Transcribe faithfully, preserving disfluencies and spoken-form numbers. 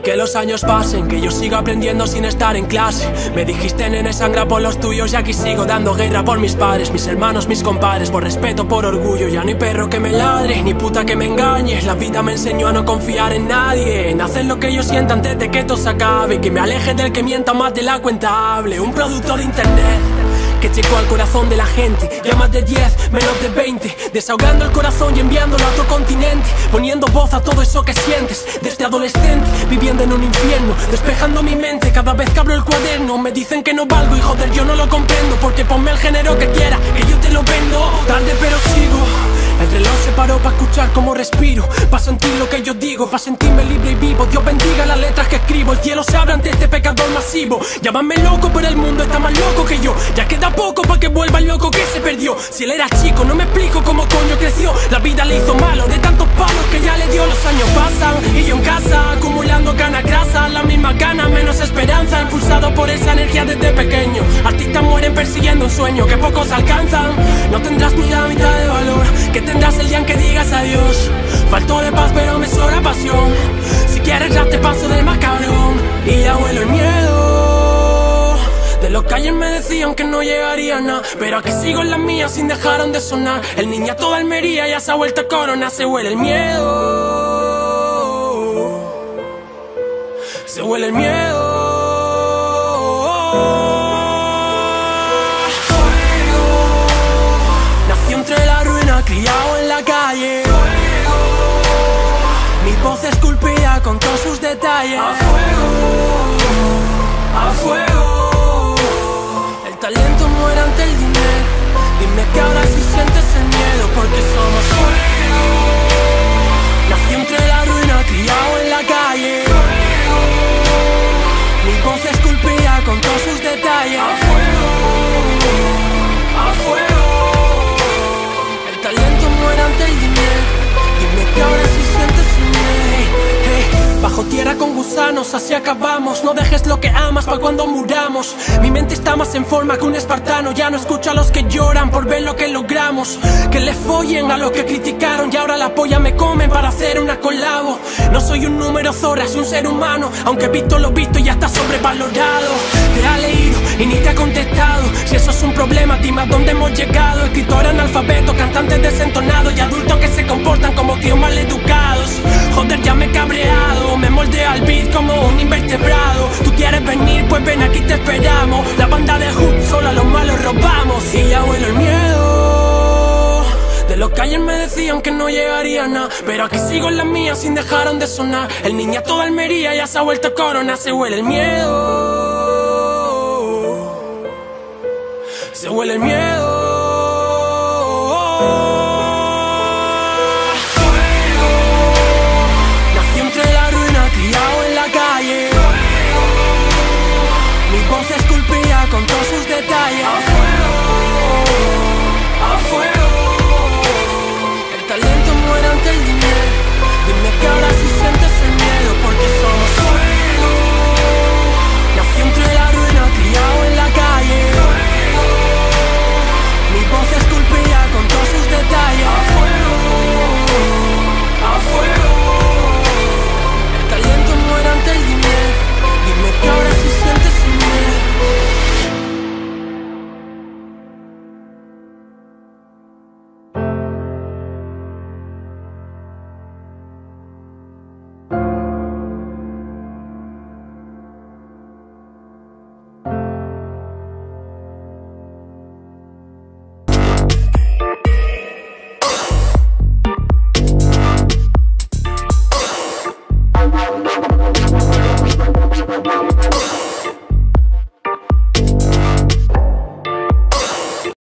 Que los años pasen, que yo siga aprendiendo sin estar en clase. Me dijiste, nene, sangra por los tuyos, y aquí sigo dando guerra por mis padres, mis hermanos, mis compadres. Por respeto, por orgullo, ya no hay perro que me ladre, ni puta que me engañe. La vida me enseñó a no confiar en nadie, en hacer lo que yo sienta antes de que todo se acabe. Que me aleje del que mienta más de la cuenta hable. Un producto de internet que llegó al corazón de la gente, ya más de diez, menos de veinte, desahogando el corazón y enviándolo a otro continente, poniendo voz a todo eso que sientes desde adolescente, viviendo en un infierno, despejando mi mente cada vez que abro el cuaderno. Me dicen que no valgo y joder yo no lo comprendo, porque ponme el género que quiera, que yo te lo vendo. Tarde pero sigo, el reloj se paró para escuchar cómo respiro, para sentir lo que yo digo, para sentirme libre y vivo. Dios bendiga las letras que escribo, el cielo se abre ante este pecador masivo. Llámame loco, pero el mundo está más loco que yo, ya queda poco para que vuelva el loco que se perdió. Si él era chico, no me explico cómo coño creció. La vida le hizo malo de tantos palos que ya le dio. Los años pasan y yo en casa, acumulando canas grasas, las mismas ganas, menos esperanza, impulsado por esa energía desde pequeño. Artistas mueren persiguiendo un sueño que pocos alcanzan. No tendrás ni la mitad de valor que tendrás el día en que digas adiós. Falto de paz pero me sobra pasión. Si quieres ya te paso del más cabrón. Y ya huelo el miedo de los que ayer me decían que no llegaría a nada, pero aquí sigo en las mías sin dejaron de sonar. El niñato de Almería ya se ha vuelto corona. Se huele el miedo, se huele el miedo. Entre la ruina, criado en la calle. Fuego. Mi voz esculpida con todos sus detalles. A fuego, a fuego. El talento muere ante el dinero. Dime que ahora sí sientes el miedo, porque somos fuego. Nací entre la ruina, criado en la calle. Fuego. Mi voz esculpida con todos sus detalles. A fuego, a fuego. Ante el dinero, dime que ahora sí sientes el miedo. Hey, hey. Bajo tierra con gusanos, así acabamos. No dejes lo que amas pa' cuando muramos. Mi mente está más en forma que un espartano. Ya no escucho a los que lloran por ver lo que logramos. Que le follen a los que criticaron y ahora la polla me comen para hacer una colabo. No soy un número zorra, soy un ser humano, aunque he visto lo visto y ya está sobrevalorado. Te ha leído y ni te ha contestado. Si eso es un problema, dime a dónde hemos llegado. Escritores analfabetos, cantantes desentonados y adultos que se comportan como tíos maleducados. Joder, ya me he cabreado, me moldea al beat como un invertebrado. Tú quieres venir, pues ven, aquí te esperamos. La banda de Hood, solo a los malos robamos. Y ya huelo el miedo de los que ayer me decían que no llegaría a nada, pero aquí sigo en las mías sin dejaron de sonar. El niñato de Almería ya se ha vuelto corona. Se huele el miedo, se huele el miedo.